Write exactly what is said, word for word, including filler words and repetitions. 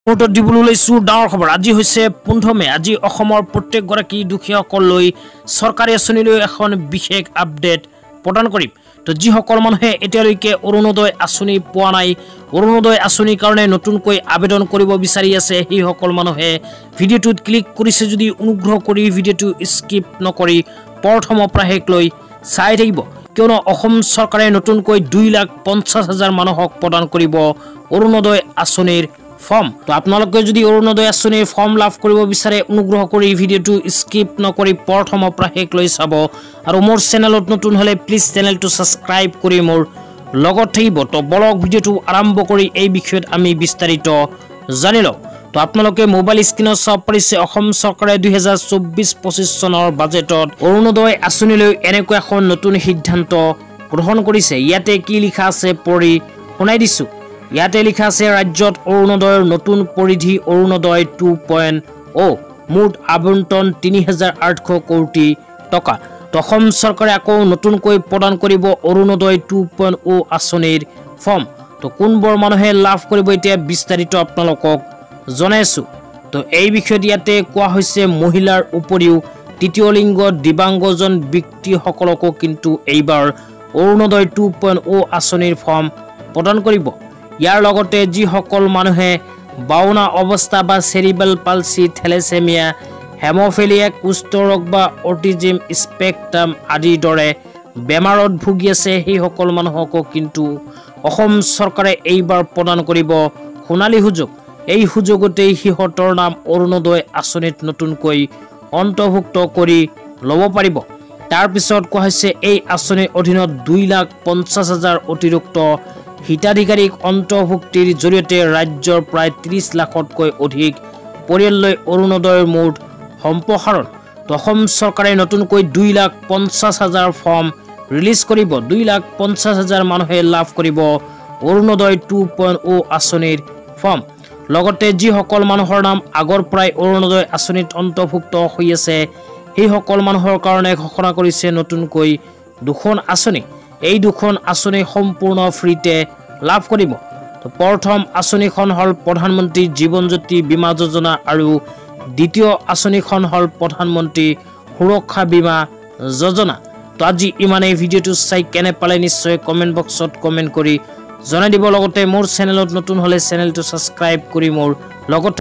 মুহূৰ্তত দিবলৈ লৈছো ডাঙৰ খবৰ। আজি হৈছে পোন্ধৰ মে। আজি অসমৰ প্ৰত্যেকগৰাকী দুখীয়াসকললৈ চৰকাৰী আঁচনিলৈ এখন বিশেষ আপডেট প্ৰদান কৰিম। তো যিসকল মানুহে এতিয়ালৈকে অৰুণোদয় আঁচনি পোৱা নাই, অৰুণোদয় আঁচনিৰ কাৰণে নতুনকৈ আবেদন কৰিব বিচাৰি আছে, সেইসকল মানুহে ভিডিঅ'টোত ক্লিক কৰিছে যদি অনুগ্ৰহ কৰি ভিডিঅ'টো স্কিপ নকৰি প্ৰথমৰ পৰা শেষলৈ চাই থাকিব, কিয়নো অসম চৰকাৰে নতুনকৈ দুই লাখ পঞ্চাছ হাজাৰ মানুহক প্ৰদান কৰিব অৰুণোদয় আঁচনিৰ ফৰ্ম। তো আপোনালোকে যদি অৰুণোদয় আঁচনিৰ ফৰ্ম লাভ কৰিব বিচাৰে অনুগ্ৰহ কৰি ভিডিঅ'টো স্কিপ নকৰি প্ৰথমৰ পৰা শেষলৈ চাব। আৰু মোৰ চেনেলত নতুন হ'লে প্লিজ চেনেলটো ছাবস্ক্ৰাইব কৰি মোৰ লগত থাকিব। তো বলক ভিডিঅ'টো আৰম্ভ কৰি এই বিষয়ত আমি বিস্তাৰিত জানি লওঁ। তো আপোনালোকে মোবাইল স্ক্ৰীনত চাব পাৰিছে অসম চৰকাৰে দুই হাজাৰ চৌব্বিছ পঁচিছ চনৰ বাজেটত অৰুণোদয় আঁচনিলৈ এনেকুৱা এখন নতুন সিদ্ধান্ত গ্ৰহণ কৰিছে। ইয়াতে কি লিখা আছে পঢ়ি শুনাই দিছোঁ। ইয়াতে লিখা আছে ৰাজ্যত অৰুণোদয়ৰ নতুন পৰিধি অৰুণোদয় টু পইণ্ট অ' মুঠ আবণ্টন তিনি হাজাৰ আঠশ কোটি টকা। অসম চৰকাৰে আকৌ নতুনকৈ প্ৰদান কৰিব অৰুণোদয় টু পইণ্ট অ' আঁচনিৰ ফৰ্ম। তো কোনবোৰ মানুহে লাভ কৰিব এতিয়া বিস্তাৰিত আপোনালোকক জনাইছোঁ। তো এই বিষয়ত ইয়াতে কোৱা হৈছে মহিলাৰ উপৰিও তৃতীয় লিংগ দিব্যাংগজন ব্যক্তিসকলকো কিন্তু এইবাৰ অৰুণোদয় টু পইণ্ট অ' আঁচনিৰ ফৰ্ম প্ৰদান কৰিব। ইয়াৰ লগতে যিসকল মানুহে বাওনা অৱস্থা বা চেৰিবেল পালচি, থেলেচেমিয়া, হেম'ফেলিয়া, কুষ্ঠৰোগ বা অটিজিম স্পেক্ট্ৰাম আদিৰ দৰে বেমাৰত ভুগি আছে, সেইসকল মানুহকো কিন্তু অসম চৰকাৰে এইবাৰ প্ৰদান কৰিব সোণালী সুযোগ। এই সুযোগতেই সিহঁতৰ নাম অৰুণোদয় আঁচনিত নতুনকৈ অন্তৰ্ভুক্ত কৰি ল'ব পাৰিব। তাৰপিছত কোৱা হৈছে এই আঁচনিৰ অধীনত দুই লাখ পঞ্চাছ হাজাৰ অতিৰিক্ত হিতাধিকাৰীক অন্তৰ্ভুক্তিৰ জৰিয়তে ৰাজ্যৰ প্ৰায় ত্ৰিছ লাখতকৈ অধিক পৰিয়াললৈ অৰুণোদয়ৰ মুঠ সম্প্ৰসাৰণ। অসম চৰকাৰে নতুনকৈ দুই লাখ পঞ্চাছ হাজাৰ ফৰ্ম ৰিলিজ কৰিব। দুই লাখ পঞ্চাছ হাজাৰ মানুহে লাভ কৰিব অৰুণোদয় টু পইণ্ট অ' আঁচনিৰ ফৰ্ম। লগতে যিসকল মানুহৰ নাম আগৰ পৰাই অৰুণোদয় আঁচনিত অন্তৰ্ভুক্ত হৈ আছে, সেইসকল মানুহৰ কাৰণে ঘোষণা কৰিছে নতুনকৈ দুখন আঁচনি। এই দুখন আঁচনি সম্পূৰ্ণ ফ্ৰীতে লাভ কৰিব। তো প্ৰথম আঁচনিখন হ'ল প্ৰধানমন্ত্ৰী জীৱন জ্যোতি বীমা যোজনা আৰু দ্বিতীয় আঁচনিখন হ'ল প্ৰধানমন্ত্ৰী সুৰক্ষা বীমা যোজনা। তো আজি ইমানেই। ভিডিঅ'টো চাই কেনে পালে নিশ্চয় কমেণ্ট বক্সত কমেণ্ট কৰি জনাই দিব। লগতে মোৰ চেনেলত নতুন হ'লে চেনেলটো ছাবস্ক্ৰাইব কৰি মোৰ লগত